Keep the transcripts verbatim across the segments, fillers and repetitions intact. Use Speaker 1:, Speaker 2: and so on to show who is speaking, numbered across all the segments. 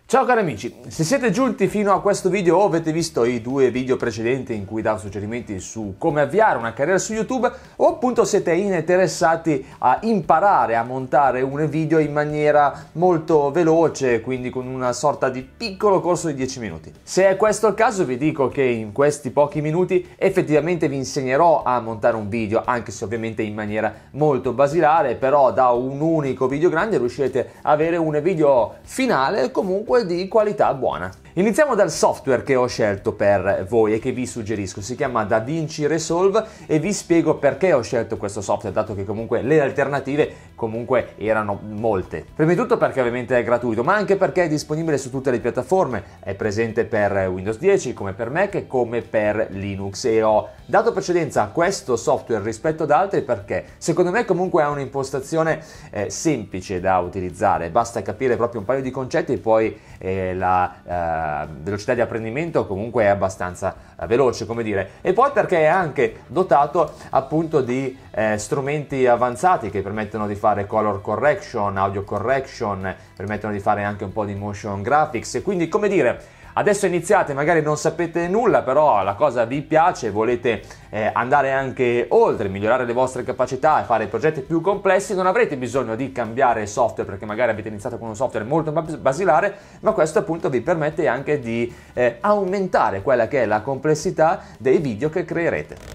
Speaker 1: Ciao cari amici, se siete giunti fino a questo video o avete visto i due video precedenti in cui davo suggerimenti su come avviare una carriera su YouTube o appunto siete interessati a imparare a montare un video in maniera molto veloce, quindi con una sorta di piccolo corso di dieci minuti. Se è questo il caso vi dico che in questi pochi minuti effettivamente vi insegnerò a montare un video, anche se ovviamente in maniera molto basilare, però da un unico video grande riuscirete a avere un video finale comunque di qualità buona. Iniziamo dal software che ho scelto per voi e che vi suggerisco. Si chiama DaVinci Resolve e vi spiego perché ho scelto questo software, dato che comunque le alternative comunque erano molte. Prima di tutto perché ovviamente è gratuito, ma anche perché è disponibile su tutte le piattaforme. È presente per Windows dieci, come per Mac e come per Linux, e ho dato precedenza a questo software rispetto ad altri perché secondo me comunque ha un'impostazione eh, semplice da utilizzare. Basta capire proprio un paio di concetti e poi eh, la eh, velocità di apprendimento comunque è abbastanza eh, veloce, come dire. E poi perché è anche dotato appunto di eh, strumenti avanzati che permettono di fare color correction, audio correction, permettono di fare anche un po' di motion graphics, e quindi, come dire, adesso iniziate, magari non sapete nulla, però la cosa vi piace, volete eh, andare anche oltre, migliorare le vostre capacità e fare progetti più complessi, non avrete bisogno di cambiare software perché magari avete iniziato con un software molto basilare, ma questo appunto vi permette anche di eh, aumentare quella che è la complessità dei video che creerete.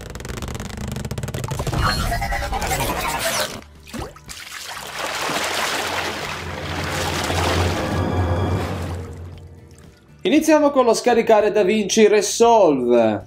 Speaker 2: Iniziamo con lo scaricare DaVinci Resolve.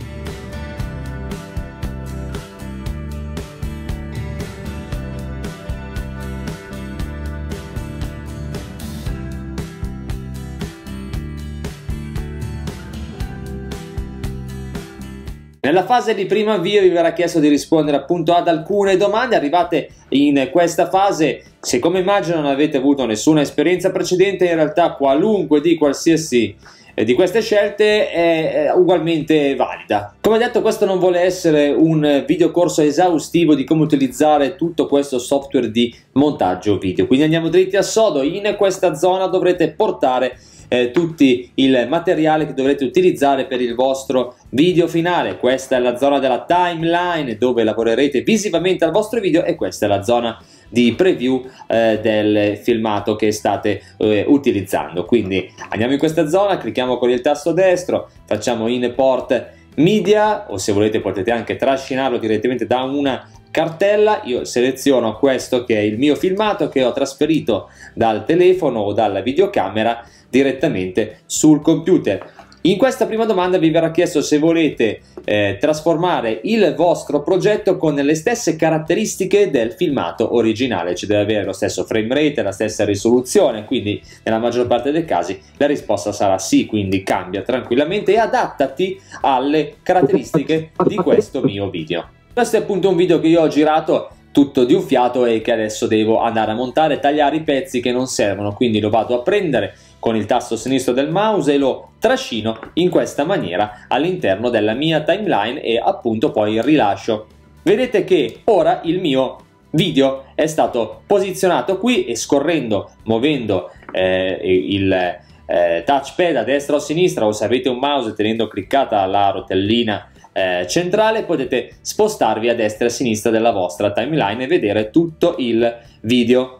Speaker 2: Nella fase di primo avvio vi verrà chiesto di rispondere appunto ad alcune domande. Arrivate in questa fase, se come immagino non avete avuto nessuna esperienza precedente, in realtà qualunque di qualsiasi eh, di queste scelte è, è ugualmente valida. Come detto, questo non vuole essere un videocorso esaustivo di come utilizzare tutto questo software di montaggio video, quindi andiamo dritti al sodo. In questa zona dovrete portare Eh, tutti il materiale che dovrete utilizzare per il vostro video finale. Questa è la zona della timeline dove lavorerete visivamente al vostro video, e questa è la zona di preview eh, del filmato che state eh, utilizzando. Quindi andiamo in questa zona, clicchiamo con il tasto destro, facciamo import media, o se volete potete anche trascinarlo direttamente da una cartella. Io seleziono questo che è il mio filmato che ho trasferito dal telefono o dalla videocamera direttamente sul computer. In questa prima domanda vi verrà chiesto se volete eh, trasformare il vostro progetto con le stesse caratteristiche del filmato originale, cioè deve avere lo stesso frame rate, la stessa risoluzione. Quindi nella maggior parte dei casi la risposta sarà sì, quindi cambia tranquillamente e adattati alle caratteristiche di questo mio video. Questo è appunto un video che io ho girato tutto di un fiato e che adesso devo andare a montare, tagliare i pezzi che non servono, quindi lo vado a prendere con il tasto sinistro del mouse e lo trascino in questa maniera all'interno della mia timeline e appunto poi rilascio. Vedete che ora il mio video è stato posizionato qui, e scorrendo, muovendo eh, il eh, touchpad a destra o a sinistra, o se avete un mouse tenendo cliccata la rotellina Eh, centrale, potete spostarvi a destra e a sinistra della vostra timeline e vedere tutto il video.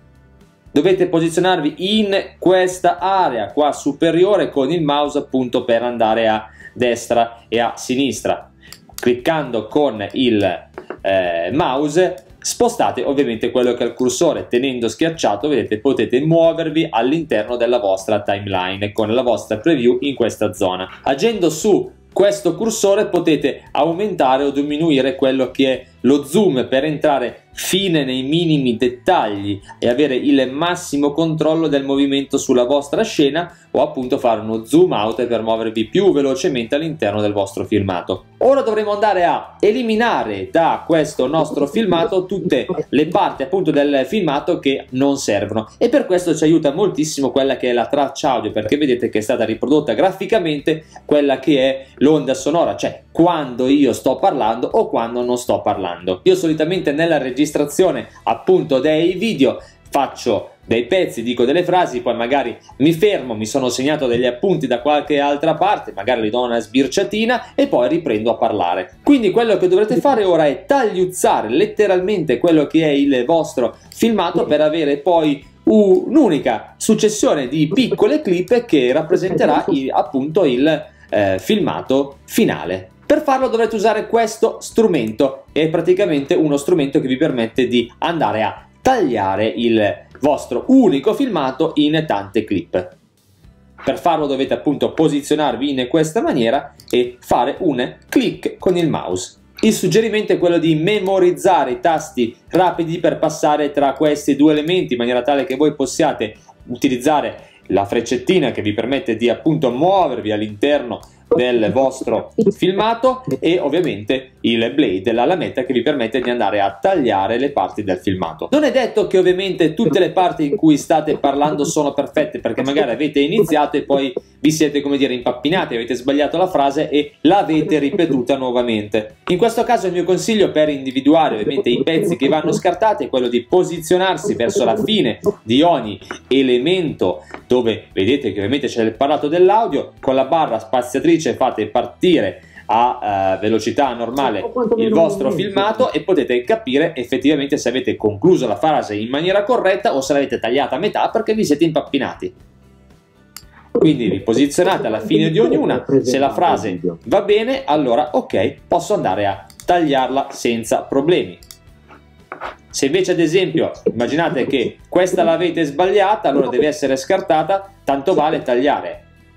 Speaker 2: Dovete posizionarvi in questa area qua superiore con il mouse appunto per andare a destra e a sinistra. Cliccando con il eh, mouse spostate ovviamente quello che è il cursore, tenendo schiacciato vedete potete muovervi all'interno della vostra timeline con la vostra preview in questa zona. Agendo su questo cursore potete aumentare o diminuire quello che è lo zoom per entrare fine nei minimi dettagli e avere il massimo controllo del movimento sulla vostra scena, o appunto fare uno zoom out per muovervi più velocemente all'interno del vostro filmato. Ora dovremo andare a eliminare da questo nostro filmato tutte le parti appunto del filmato che non servono, e per questo ci aiuta moltissimo quella che è la traccia audio, perché vedete che è stata riprodotta graficamente quella che è l'onda sonora, cioè quando io sto parlando o quando non sto parlando. Io solitamente nella registrazione appunto dei video faccio dei pezzi, dico delle frasi, poi magari mi fermo, mi sono segnato degli appunti da qualche altra parte, magari li do una sbirciatina e poi riprendo a parlare. Quindi quello che dovrete fare ora è tagliuzzare letteralmente quello che è il vostro filmato per avere poi un'unica successione di piccole clip che rappresenterà il, appunto il eh, filmato finale. Per farlo dovrete usare questo strumento, è praticamente uno strumento che vi permette di andare a tagliare il vostro unico filmato in tante clip. Per farlo dovete appunto posizionarvi in questa maniera e fare un clic con il mouse. Il suggerimento è quello di memorizzare i tasti rapidi per passare tra questi due elementi in maniera tale che voi possiate utilizzare la freccettina che vi permette di appunto muovervi all'interno del vostro filmato e ovviamente il blade, la lametta che vi permette di andare a tagliare le parti del filmato. Non è detto che ovviamente tutte le parti in cui state parlando sono perfette, perché magari avete iniziato e poi vi siete, come dire, impappinati, avete sbagliato la frase e l'avete ripetuta nuovamente. In questo caso il mio consiglio per individuare ovviamente i pezzi che vanno scartati è quello di posizionarsi verso la fine di ogni elemento dove vedete che ovviamente c'è il parlato dell'audio, con la barra spaziatrice fate partire a uh, velocità normale il vostro filmato e potete capire effettivamente se avete concluso la frase in maniera corretta o se l'avete tagliata a metà perché vi siete impappinati. Quindi vi posizionate alla fine di ognuna, se la frase va bene allora ok, posso andare a tagliarla senza problemi. Se invece ad esempio immaginate che questa l'avete sbagliata, allora deve essere scartata, tanto vale tagliare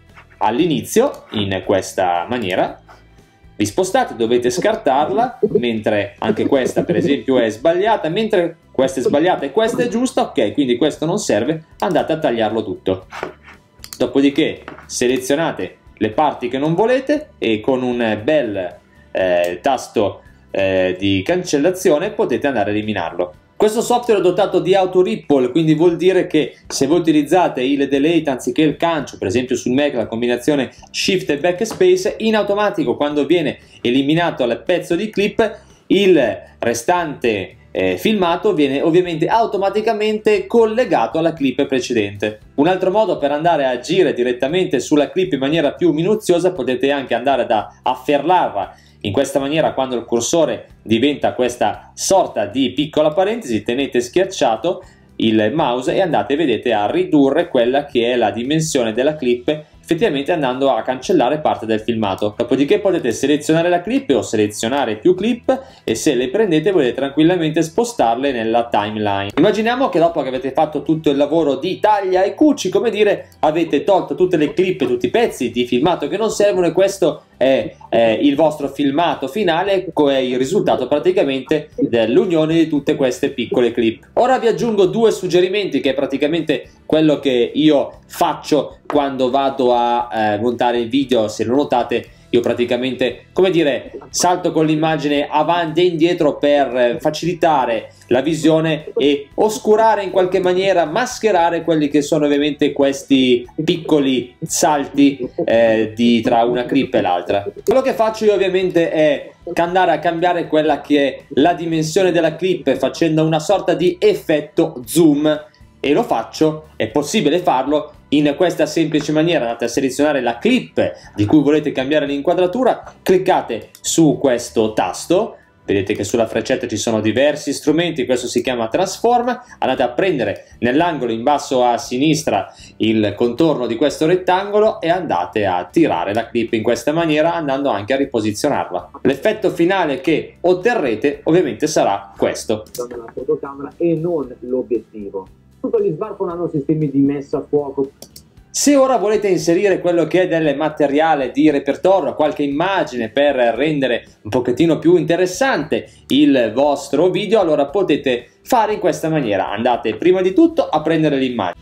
Speaker 2: all'inizio in questa maniera, vi spostate, dovete scartarla, mentre anche questa per esempio è sbagliata, mentre questa è sbagliata e questa è giusta, ok, quindi questo non serve, andate a tagliarlo tutto. Dopodiché selezionate le parti che non volete e con un bel eh, tasto eh, di cancellazione potete andare a eliminarlo. Questo software è dotato di auto ripple, quindi vuol dire che se voi utilizzate il delete anziché il cancio, per esempio sul Mac la combinazione shift e backspace, in automatico quando viene eliminato il pezzo di clip il restante eh, filmato viene ovviamente automaticamente collegato alla clip precedente. Un altro modo per andare a agire direttamente sulla clip in maniera più minuziosa, potete anche andare ad afferrarla. In questa maniera, quando il cursore diventa questa sorta di piccola parentesi, tenete schiacciato il mouse e andate, vedete, a ridurre quella che è la dimensione della clip, effettivamente andando a cancellare parte del filmato. Dopodiché potete selezionare la clip o selezionare più clip e se le prendete potete tranquillamente spostarle nella timeline. Immaginiamo che dopo che avete fatto tutto il lavoro di taglia e cuci, come dire, avete tolto tutte le clip e tutti i pezzi di filmato che non servono e questo è eh, il vostro filmato finale, è il risultato praticamente dell'unione di tutte queste piccole clip. Ora vi aggiungo due suggerimenti che è praticamente quello che io faccio quando vado a eh, montare il video. Se lo notate, io praticamente, come dire, salto con l'immagine avanti e indietro per facilitare la visione e oscurare in qualche maniera, mascherare quelli che sono ovviamente questi piccoli salti eh, di, tra una clip e l'altra. Quello che faccio io ovviamente è andare a cambiare quella che è la dimensione della clip facendo una sorta di effetto zoom, e lo faccio, è possibile farlo in questa semplice maniera. Andate a selezionare la clip di cui volete cambiare l'inquadratura, cliccate su questo tasto, vedete che sulla freccetta ci sono diversi strumenti, questo si chiama transform, andate a prendere nell'angolo in basso a sinistra il contorno di questo rettangolo e andate a tirare la clip in questa maniera, andando anche a riposizionarla. L'effetto finale che otterrete ovviamente sarà questo.
Speaker 3: La fotocamera e non l'obiettivo. Tutti gli smartphone hanno sistemi di messa a fuoco.
Speaker 2: Se ora volete inserire quello che è del materiale di repertorio, qualche immagine per rendere un pochettino più interessante il vostro video, allora potete fare in questa maniera. Andate prima di tutto a prendere l'immagine.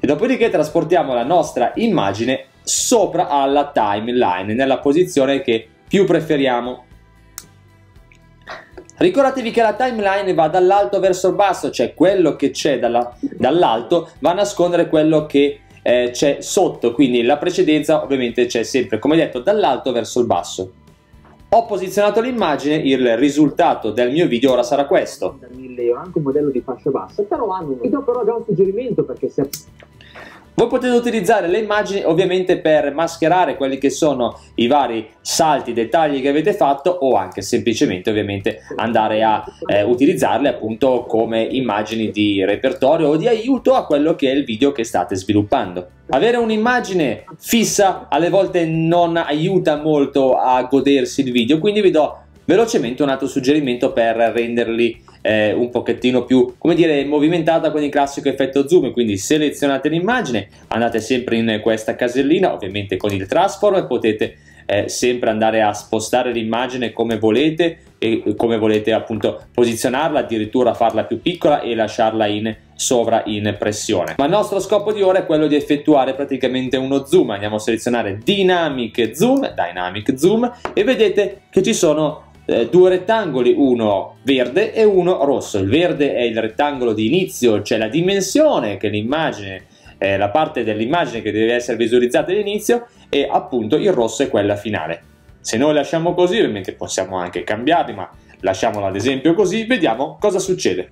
Speaker 2: e dopodiché trasportiamo la nostra immagine sopra alla timeline, nella posizione che più preferiamo. Ricordatevi che la timeline va dall'alto verso il basso, cioè quello che c'è dall'alto va a nascondere quello che eh, c'è sotto, quindi la precedenza ovviamente c'è sempre, come detto, dall'alto verso il basso. Ho posizionato l'immagine, il risultato del mio video ora sarà questo.
Speaker 3: Da mille euro, anche un modello di fascia bassa, però hanno, vi do però già un suggerimento, perché se...
Speaker 2: Voi potete utilizzare le immagini ovviamente per mascherare quelli che sono i vari salti, dettagli che avete fatto, o anche semplicemente ovviamente andare a eh, utilizzarle appunto come immagini di repertorio o di aiuto a quello che è il video che state sviluppando. Avere un'immagine fissa alle volte non aiuta molto a godersi il video, quindi vi do velocemente un altro suggerimento per renderli eh, un pochettino più, come dire, movimentata con il classico effetto zoom. Quindi selezionate l'immagine, andate sempre in questa casellina, ovviamente con il transform, e potete eh, sempre andare a spostare l'immagine come volete e come volete appunto posizionarla, addirittura farla più piccola e lasciarla in sovraimpressione. Ma il nostro scopo di ora è quello di effettuare praticamente uno zoom. Andiamo a selezionare Dynamic Zoom, Dynamic Zoom, e vedete che ci sono Eh, due rettangoli, uno verde e uno rosso. Il verde è il rettangolo di inizio, cioè la dimensione che l'immagine, eh, la parte dell'immagine che deve essere visualizzata all'inizio, e appunto il rosso è quella finale. Se noi lasciamo così, ovviamente possiamo anche cambiarli, ma lasciamolo ad esempio così, vediamo cosa succede.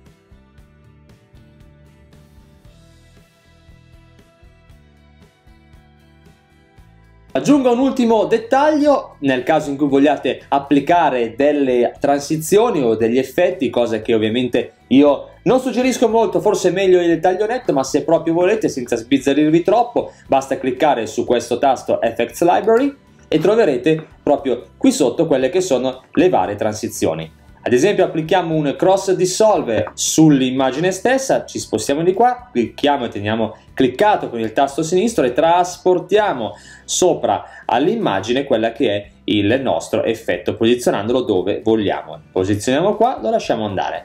Speaker 2: Aggiungo un ultimo dettaglio: nel caso in cui vogliate applicare delle transizioni o degli effetti, cosa che ovviamente io non suggerisco molto, forse è meglio il taglio netto, ma se proprio volete, senza sbizzarrirvi troppo, basta cliccare su questo tasto Effects Library e troverete proprio qui sotto quelle che sono le varie transizioni. Ad esempio applichiamo un cross dissolve sull'immagine stessa, ci spostiamo di qua, clicchiamo e teniamo cliccato con il tasto sinistro e trasportiamo sopra all'immagine quella che è il nostro effetto, posizionandolo dove vogliamo. Posizioniamo qua, lo lasciamo andare.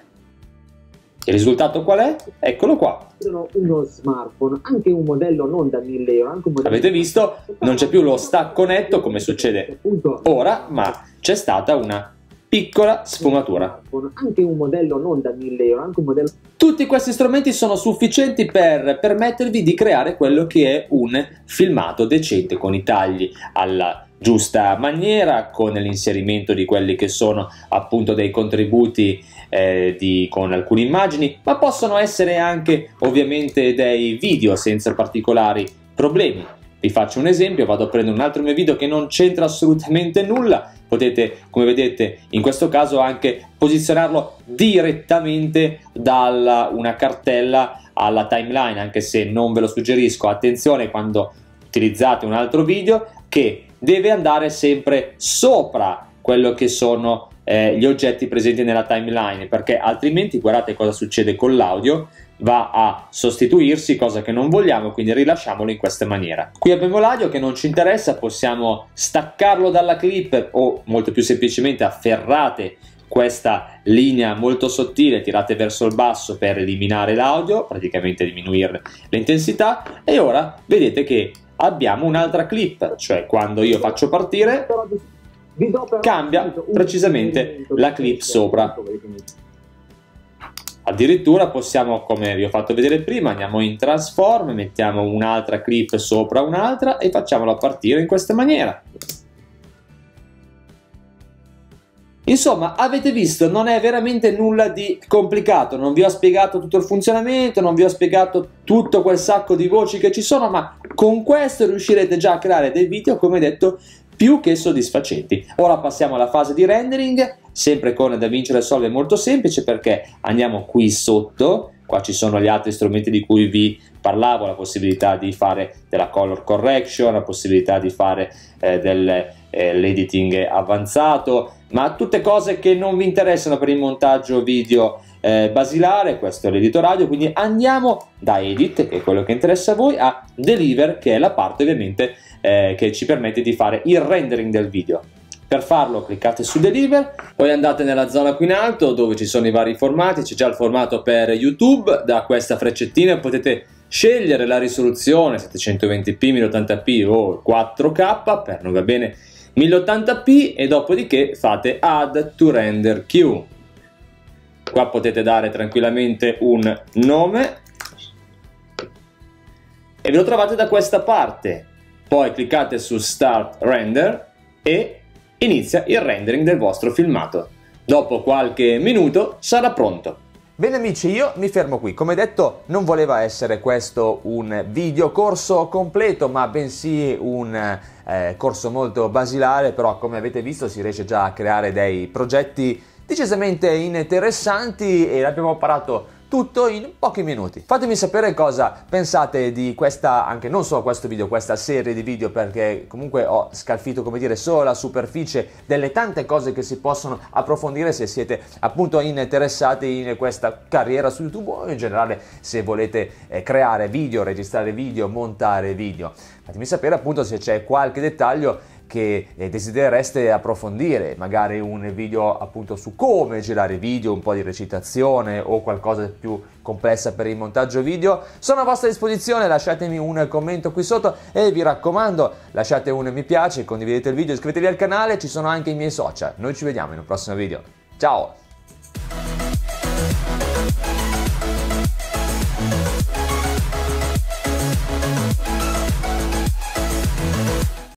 Speaker 2: Il risultato qual è? Eccolo qua.
Speaker 3: Uno smartphone, anche un modello non da mille euro, anche un modello...
Speaker 2: Avete visto? Non c'è più lo stacco netto come succede ora, ma c'è stata una piccola sfumatura.
Speaker 3: Anche un modello non da mille euro, anche un modello...
Speaker 2: Tutti questi strumenti sono sufficienti per permettervi di creare quello che è un filmato decente, con i tagli alla giusta maniera, con l'inserimento di quelli che sono appunto dei contributi eh, di, con alcune immagini, ma possono essere anche ovviamente dei video senza particolari problemi. Vi faccio un esempio, vado a prendere un altro mio video che non c'entra assolutamente nulla. Potete, come vedete, in questo caso anche posizionarlo direttamente da una cartella alla timeline, anche se non ve lo suggerisco. Attenzione quando utilizzate un altro video, che deve andare sempre sopra quello che sono eh, gli oggetti presenti nella timeline, perché altrimenti guardate cosa succede con l'audio, va a sostituirsi, cosa che non vogliamo, quindi rilasciamolo in questa maniera. Qui abbiamo l'audio che non ci interessa, possiamo staccarlo dalla clip o molto più semplicemente afferrate questa linea molto sottile, tirate verso il basso per eliminare l'audio, praticamente diminuire l'intensità, e ora vedete che abbiamo un'altra clip, cioè quando io faccio partire cambia precisamente la clip sopra. Addirittura possiamo, come vi ho fatto vedere prima, andiamo in transform, mettiamo un'altra clip sopra un'altra e facciamola partire in questa maniera. Insomma, avete visto, non è veramente nulla di complicato, non vi ho spiegato tutto il funzionamento, non vi ho spiegato tutto quel sacco di voci che ci sono, ma con questo riuscirete già a creare dei video, come detto, più che soddisfacenti. Ora passiamo alla fase di rendering, sempre con DaVinci Resolve, molto semplice, perché andiamo qui sotto, qua ci sono gli altri strumenti di cui vi parlavo, la possibilità di fare della color correction, la possibilità di fare eh, dell'editing eh, avanzato, ma tutte cose che non vi interessano per il montaggio video eh, basilare. Questo è l'editor audio, quindi andiamo da Edit, che è quello che interessa a voi, a Deliver, che è la parte ovviamente eh, che ci permette di fare il rendering del video. Per farlo cliccate su Deliver, poi andate nella zona qui in alto dove ci sono i vari formati, c'è già il formato per YouTube, da questa freccettina potete scegliere la risoluzione settecentoventi p, mille ottanta p o quattro K, per noi va bene mille ottanta p, e dopodiché fate Add to Render Queue. Qua potete dare tranquillamente un nome e ve lo trovate da questa parte. Poi cliccate su Start Render e inizia il rendering del vostro filmato. Dopo qualche minuto sarà pronto.
Speaker 1: Bene amici, io mi fermo qui. Come detto, non voleva essere questo un video corso completo, ma bensì un eh, corso molto basilare, però come avete visto si riesce già a creare dei progetti decisamente interessanti e l'abbiamo imparato tutto in pochi minuti. Fatemi sapere cosa pensate di questa, anche non solo questo video, questa serie di video, perché comunque ho scalfito, come dire, solo la superficie delle tante cose che si possono approfondire se siete appunto interessati in questa carriera su YouTube o in generale se volete eh, creare video, registrare video, montare video. Fatemi sapere appunto se c'è qualche dettaglio che desiderereste approfondire, magari un video appunto su come girare video, un po' di recitazione o qualcosa di più complessa per il montaggio video. Sono a vostra disposizione, lasciatemi un commento qui sotto e vi raccomando lasciate un mi piace, condividete il video, iscrivetevi al canale, ci sono anche i miei social. Noi ci vediamo in un prossimo video, ciao!